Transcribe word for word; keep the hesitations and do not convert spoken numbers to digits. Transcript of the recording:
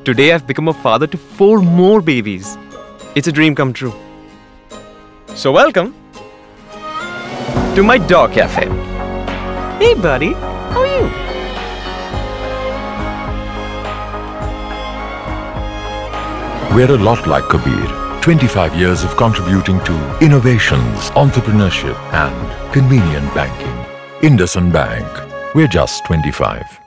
Today I've become a father to four more babies. It's a dream come true. So welcome to my dog cafe. Hey buddy, how are you? We're a lot like Kabir. twenty-five years of contributing to innovations, entrepreneurship and convenient banking. IndusInd Bank. We're just twenty-five.